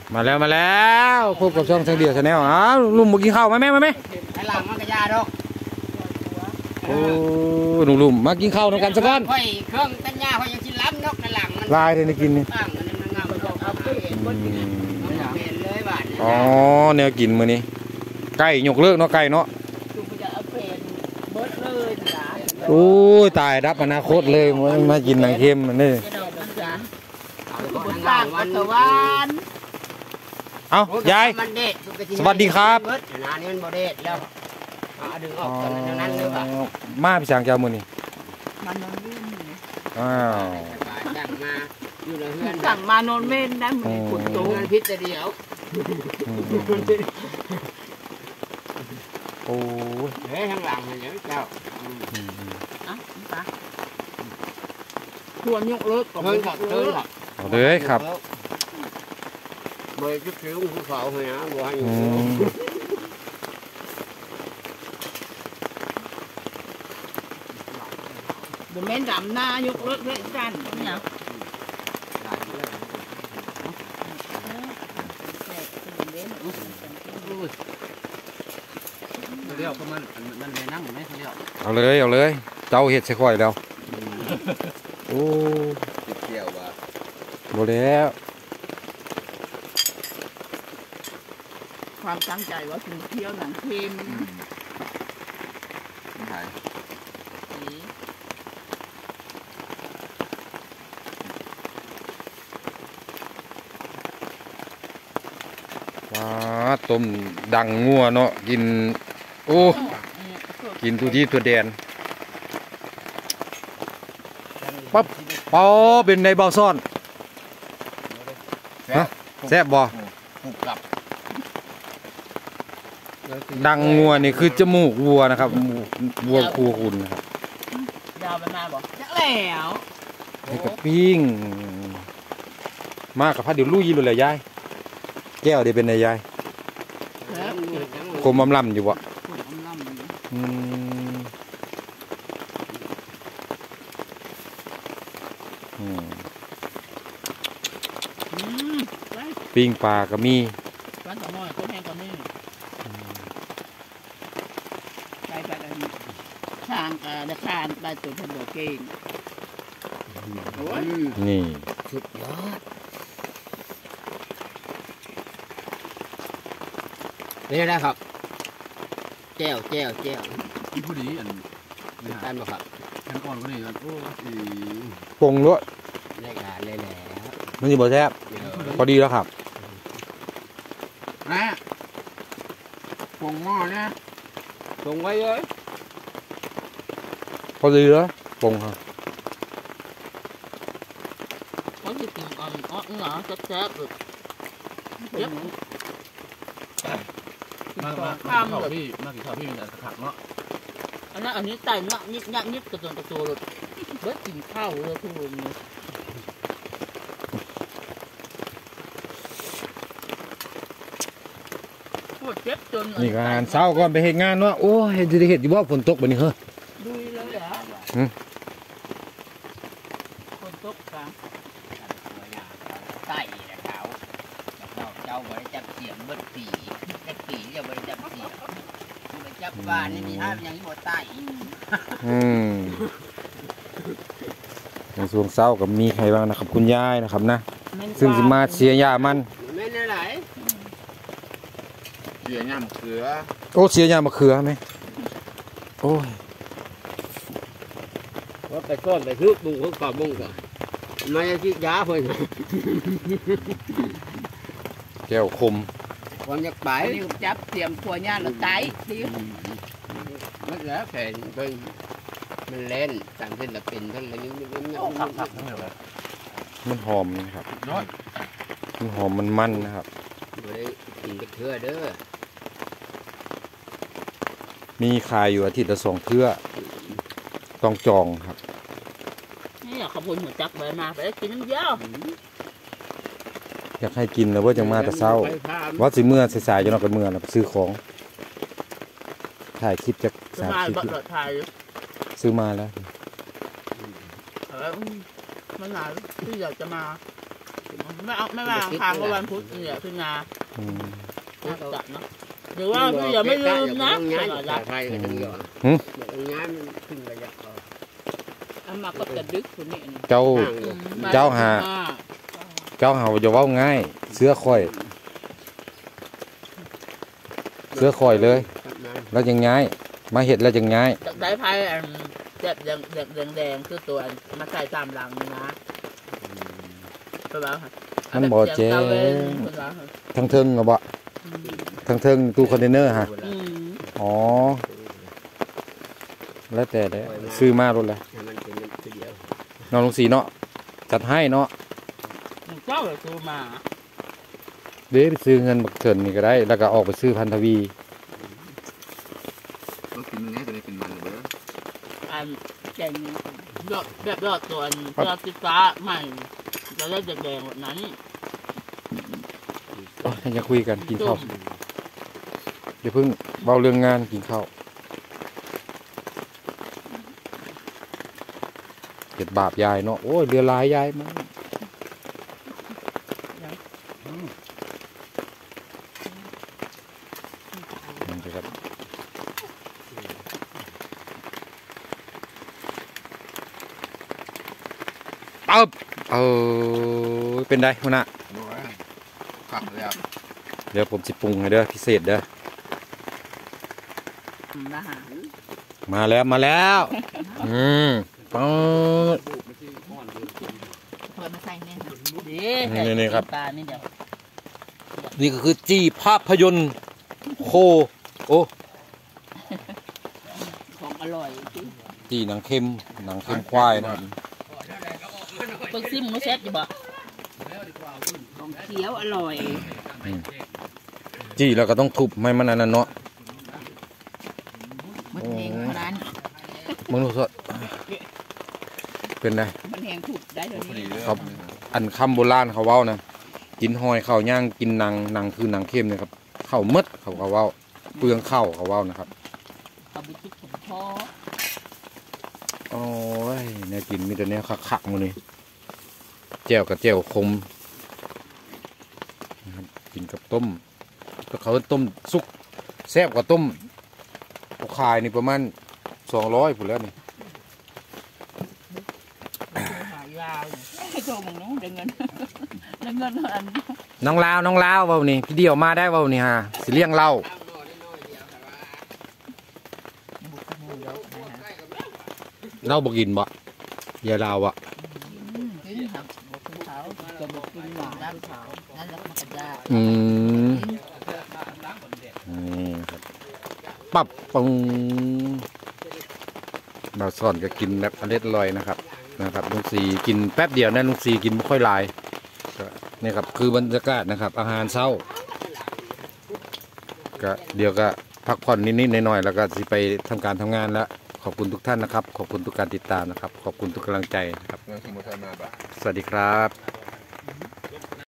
มาแล้วพบกับช่องทางเดียวชาแนลอ้าวลุงมากินข้าวไหมไอ้หลังมันกระยาดอกโอ้ลุงมากินข้าวด้วยกันสักก้อนค่อยเครื่องเป็นยาค่อยยังกินล้ำนกในหลังมันลายเลยกินนี่อ๋อแนวกินมื้อนี้ไก่ยกเลิกเนาะไก่เนาะโอ้ยตายรับอนาคตเลยมากินหนังเค็มมันนี่เอายายสวัสดีครับมาพี่ช้างเจ้ามือนี่อ้าวสั่งมานอนเม่นได้เหมือนคนโตพิษเดียวโอ้ยเฮ้ยข้างหลังเห็นไหมเจ้าชวนยกเลิกเพิ่งขับเพิ่งขับเอาเลยครับเบย์ชุดคิ้วภูเขาเหรอบัวอยู่บุเม่นดำหน้ายกเลิกเรื่องกันเนี่ยเรียกมันเลยนั่งไหมเรียกเอาเลยเจ้าเห็ดใส่ข่อยแล้วโอ้เกี่ยวว่ะหมดแล้วความตั้งใจว่าถึงเที่ยวหนังเค็มต้มดังงัวเนาะกินโอ้กินทุที่ตัวแดนปั๊บปอเป็นในเบาซ่อนฮะแซ่บบ่ดังงัวนี่คือจมูกวัวนะครับวัวคูคุณนะครับยาวไปมาบ่จะแล้วนี่กับปิ้งมากกับพัดเดี๋ยวลุยเลยแหละยายแก้วเดี๋ยวเป็นไงยายโคมลำอยู่วะปิ้งปลาก็มีปลาตัวน้อยตัวแห้งก็มีไปอันนี้ช่างได้ช่างได้ตัวพันธุ์เก่งนี่สุดยอดนี่ได้ครับแก้วอีผู้ดีอันกันบ่ครับทั้งก่อนก็นี่โอ้ปงด้วยได้การเลยแหละมันอยู่บ่แซ่บพอดีแล้วครับนะปงหม้อเนี่ยปงไว้เลยพอดีแล้วปงครับเขาจะกินอ่อนเหรอแซ่บๆเยอะมาข้าวพี่มากินข้าวพี่มีแต่ผักเนาะอันนี้ไต่เนาะนิดกระตัวเลยเบิดกินข้าวเลยทุกคนปวดเจ็บจนนี่งานเช้าก่อนไปเห็นงานเนาะโอ้เห็นจะเห็นอยู่ว่าฝนตกแบบนี้เหรอดูแล้วเหรอฝนตกกลางใส่เขาเจ้าบริจาคเสียงเบิดปีจะบริจาคเสียงบริจาคบ้านนี่มีท่าอย่างนี้หมดใต้ในช่วงเช้ากับมีใครบ้างนะครับคุณยายนะครับนะซึ่งจะมาเสียยามันไม่ได้ไหนเสียยามะเขือโอ้เสียยามะเขือไหมโอ้ยว่าไปก้อนไปทึกบุ้งเขาขอบบุ้งก่อนไม่ใช่ที่ยาเพื่อนแก้วคมคนอยากไปจับเตรียมตัวย่างหรือไก่ดิไม่แล้วแค่เป็นมันเล่นต่างศิลปินท่านอะไรนี้มันหอมนะครับมันหอมมันนะครับได้กินกระเทือเด้อมีขายอยู่อาทิตย์ละ2 เทื่อต้องจองครับนี่อยากขบวนหัวจักไปมาไปกินน้ำเยอะอยากให้กินแล้วว่าจังมาแต่เช้าว่าสิเมื่อสายๆจะนอนกันเมื่อนะซื้อของถ่ายคลิปจาก 30 คลิปซื้อมาแล้วมันหลายที่อยากจะมาไม่ว่าทางก็วันพุธเนี่ยพี่นาอืมพุธจัดเนาะหรือว่าพี่อย่าไม่ลืมนะย้ายตลอดจารักกไทยก็ต้องย้อนหึย้ายมันขึ้นระยะอันมาก็จะดึกคนนี้เจ้า เจ้าหา เจ้าหาจะเว้าง่าย เสื้อข่อย เสื้อข่อยเลย แล้วยังง่ายมาเห็ดแล้วยังง่ายจากได้ไพ่อันแบบแดงคือตัวมาใส่ตามหลังนะไปบ้างค่ะมันบ่แจ้งทั้งเทิงเหรอบ่ทั้งเทิงตู้คอนเทนเนอร์ฮะอ๋อแล้วแต่เด้ซื้อมารถเลยมันเป็นเดียวน้องลุงศรีเนาะจัดให้เนาะเจ้าเลยซื้อมาเด้ไปซื้อเงินบักเถินนี่ก็ได้ แล้วก็ออกไปซื้อพันธวีต้องกินมันให้จะได้เป็นมันเลยอันแกงแบบยอดตัวยอดสีฟ้าใหม่จะได้แดงๆแบบนั้นจะคุยกันกินข้าวเดี๋ยวเพิ่งเบาเรื่องงานกินข้าวเก็บบาปยายเนาะโอ้ยเรือลายยายมากนั่นสิครับปึ๊บเป็นไงหัวหน้าขับเลยอ่ะเดี๋ยวผมสิปรุงให้เด้อพิเศษเด้อนะฮะมาแล้วมาแล้วปึ๊บเพื่อมาใส่เนี่ยนี่ครับปลานี่เดี๋ยวนี่ก็คือจี้ภาพยนตร์โคโอ้ของอร่อยจี้หนังเค็มควายนะครับเพิ่งซิมมื้อเซ็ตอยู่บ่ของเคี้ยวอร่อยจี้แล้วก็ต้องทุบไม่มันอันนั้นเนาะมันแหงขนาดมึงรู้สึกเป็นไงมันแหงถูกได้เลยครับอันคำโบราณเขาเว้านะกินหอยข้าวย่างกินหนังคือหนังเค็มเนี่ยครับข้าวมืดเขาเว้าเปลืองข้าวเขาเว้านะครับเอาไปทุกผมพอโอ้ยเนี่ยกินมีแต่เนี้ยคักๆมื้อนี้แจ่วกับแจ่วคมนะครับกินกับต้มก็เขาต้มสุกแซ่บกว่าต้มเขาขายนี่ประมาณ200พุ่นแล้วนี่หายาวให้โทรมึงน้องเดี๋ยวเงินอันน้องลาวเว้านี่พี่เดียวมาได้เว้านี่ฮะสิเลี้ยงเหล้าเหล้าบ่กินบ่ยายลาวอ่ะกินครับบอกกินเขาจะบอกกินหวานด้านเขานั่นแล้วมันก็ได้นี่ครับปั๊บปึ้งเราสอนก็กินแบบอร่อยนะครับลุงสีกินแป๊บเดียวนะลุงสีกินไม่ค่อยหลายนี่ครับคือบรรยากาศนะครับอาหารเช้าก็เดี๋ยวก็พักผ่อนนิดๆหน่อยๆแล้วก็สิไปทำการทำงานแล้วขอบคุณทุกท่านนะครับขอบคุณทุกการติดตามนะครับขอบคุณทุกกำลังใจนะครับเรื่องสมุทรมาแบบสวัสดีครับ